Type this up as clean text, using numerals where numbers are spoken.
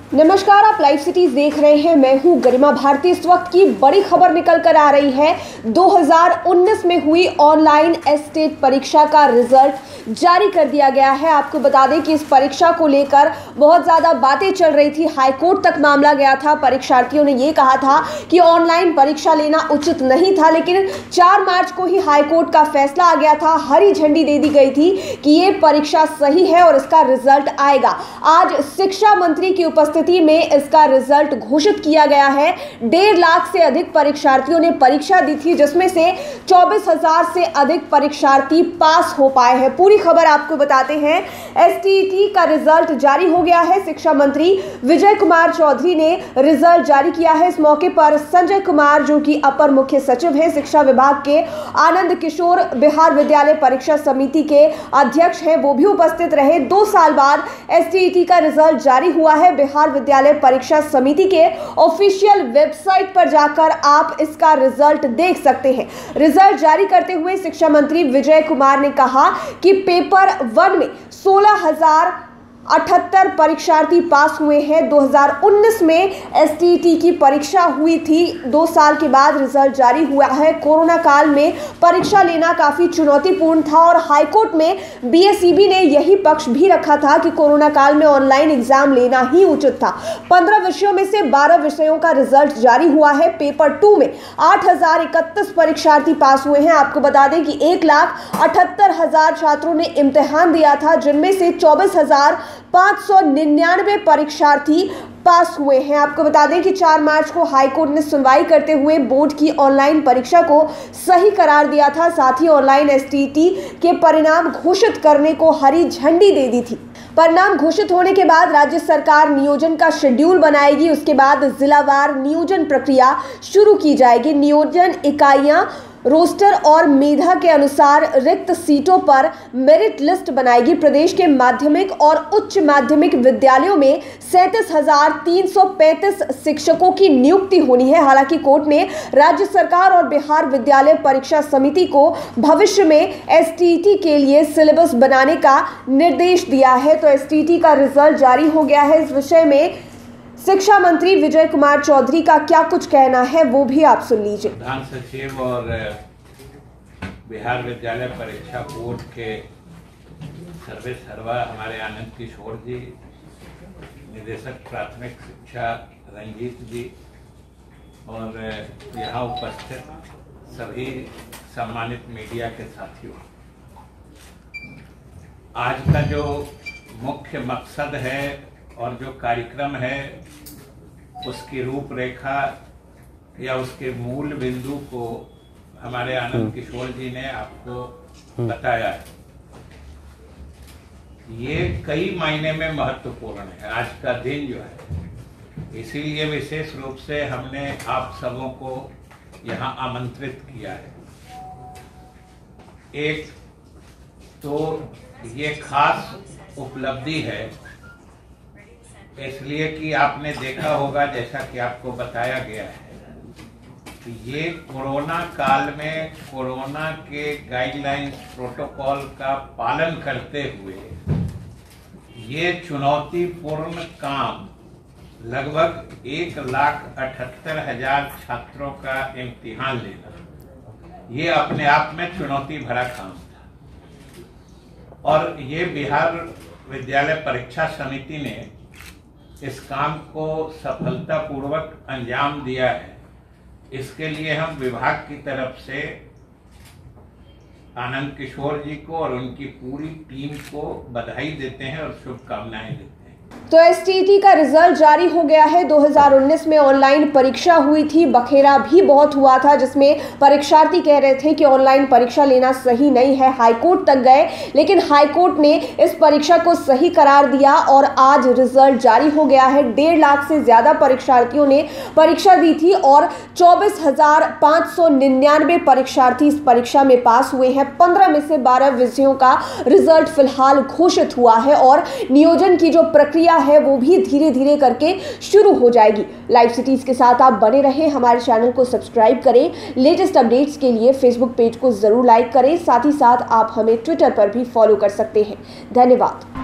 नमस्कार, आप live cities देख रहे हैं। मैं हूं गरिमा भारती। इस वक्त की बड़ी खबर निकल कर आ रही है। 2019 में हुई ऑनलाइन एस्टेट परीक्षा का रिजल्ट जारी कर दिया गया है। आपको बता दें कि इस परीक्षा को लेकर बहुत ज़्यादा बातें चल रही थी। हाईकोर्ट तक मामला गया था। परीक्षार्थियों ने ये कहा था कि ऑनलाइन परीक्षा लेना उचित नहीं था, लेकिन 4 मार्च को ही हाईकोर्ट का फैसला आ गया था। हरी झंडी दे दी गई थी कि ये परीक्षा सही है और इसका रिजल्ट आएगा। आज शिक्षा मंत्री की उपस्थिति में इसका रिजल्ट घोषित किया गया है। 1.5 लाख से अधिक परीक्षार्थियों ने परीक्षा दी थी, जिसमें से 24,000 से अधिक परीक्षार्थी पास हो पाए हैं। पूरी खबर आपको बताते हैं। एसटीईटी का रिजल्ट जारी हो गया है। शिक्षा मंत्री विजय कुमार चौधरी ने रिजल्ट जारी किया है। इस मौके पर संजय कुमार, जो कि अपर मुख्य सचिव हैं शिक्षा विभाग के, आनंद किशोर बिहार विद्यालय परीक्षा समिति के अध्यक्ष हैं, वो भी उपस्थित रहे। 2 साल बाद एसटीईटी का रिजल्ट जारी हुआ है। बिहार विद्यालय परीक्षा समिति के ऑफिशियल वेबसाइट पर जाकर आप इसका रिजल्ट देख सकते हैं। रिजल्ट जारी करते हुए शिक्षा मंत्री विजय कुमार ने कहा कि पेपर 1 में 16,078 परीक्षार्थी पास हुए हैं। 2019 में एसटीईटी की परीक्षा हुई थी। 2 साल के बाद रिजल्ट जारी हुआ है। कोरोना काल में परीक्षा लेना काफी चुनौतीपूर्ण था और हाईकोर्ट में बीएसईबी ने यही पक्ष भी रखा था कि कोरोना काल में ऑनलाइन एग्जाम लेना ही उचित था। 15 विषयों में से 12 विषयों का रिजल्ट जारी हुआ है। पेपर 2 में 8,031 परीक्षार्थी पास हुए हैं। आपको बता दें कि 1,78,000 छात्रों ने इम्तिहान दिया था, जिनमें से 24,599 परीक्षार्थी पास हुए हैं। आपको बता दें कि 4 मार्च को हाईकोर्ट ने सुनवाई करते हुए बोर्ड की ऑनलाइन परीक्षा को सही करार दिया था। साथ ही ऑनलाइन एसटीईटी के परिणाम घोषित करने को हरी झंडी दे दी थी। परिणाम घोषित होने के बाद राज्य सरकार नियोजन का शेड्यूल बनाएगी। उसके बाद जिलावार नियोजन प्रक्रिया शुरू की जाएगी। नियोजन इकाइयां रोस्टर और मेधा के अनुसार रिक्त सीटों पर मेरिट लिस्ट बनाएगी। प्रदेश के माध्यमिक और उच्च माध्यमिक विद्यालयों में 37,335 शिक्षकों की नियुक्ति होनी है। हालांकि कोर्ट ने राज्य सरकार और बिहार विद्यालय परीक्षा समिति को भविष्य में एसटीईटी के लिए सिलेबस बनाने का निर्देश दिया है। तो एसटीईटी का रिजल्ट जारी हो गया है। इस विषय में शिक्षा मंत्री विजय कुमार चौधरी का क्या कुछ कहना है, वो भी आप सुन लीजिए। प्रधान सचिव और बिहार विद्यालय परीक्षा बोर्ड के सर्वे सर्वा हमारे आनंद किशोर जी, निदेशक प्राथमिक शिक्षा रंजीत जी और यहाँ उपस्थित सभी सम्मानित मीडिया के साथियों, आज का जो मुख्य मकसद है और जो कार्यक्रम है उसकी रूपरेखा या उसके मूल बिंदु को हमारे आनंद किशोर जी ने आपको बताया है। ये कई मायने में महत्वपूर्ण है आज का दिन जो है, इसीलिए विशेष रूप से हमने आप सबों को यहाँ आमंत्रित किया है। एक तो ये खास उपलब्धि है इसलिए कि आपने देखा होगा, जैसा कि आपको बताया गया है, कि ये कोरोना काल में कोरोना के गाइडलाइंस प्रोटोकॉल का पालन करते हुए ये चुनौतीपूर्ण काम लगभग 1,78,000 छात्रों का इम्तिहान लेना, ये अपने आप में चुनौती भरा काम था। और ये बिहार विद्यालय परीक्षा समिति ने इस काम को सफलतापूर्वक अंजाम दिया है। इसके लिए हम विभाग की तरफ से आनंद किशोर जी को और उनकी पूरी टीम को बधाई देते हैं और शुभकामनाएं देते हैं। तो एसटीईटी का रिजल्ट जारी हो गया है। 2019 में ऑनलाइन परीक्षा हुई थी। बखेरा भी बहुत हुआ था, जिसमें परीक्षार्थी कह रहे थे कि ऑनलाइन परीक्षा लेना सही नहीं है। हाईकोर्ट तक गए, लेकिन हाईकोर्ट ने इस परीक्षा को सही करार दिया और आज रिजल्ट जारी हो गया है। 1.5 लाख से ज्यादा परीक्षार्थियों ने परीक्षा दी थी और 24,599 परीक्षार्थी इस परीक्षा में पास हुए हैं। 15 में से 12 विषयों का रिजल्ट फिलहाल घोषित हुआ है और नियोजन की जो प्रक्रिया है वो भी धीरे धीरे करके शुरू हो जाएगी। लाइव सिटीज के साथ आप बने रहें, हमारे चैनल को सब्सक्राइब करें। लेटेस्ट अपडेट्स के लिए फेसबुक पेज को जरूर लाइक करें। साथ ही साथ आप हमें ट्विटर पर भी फॉलो कर सकते हैं। धन्यवाद।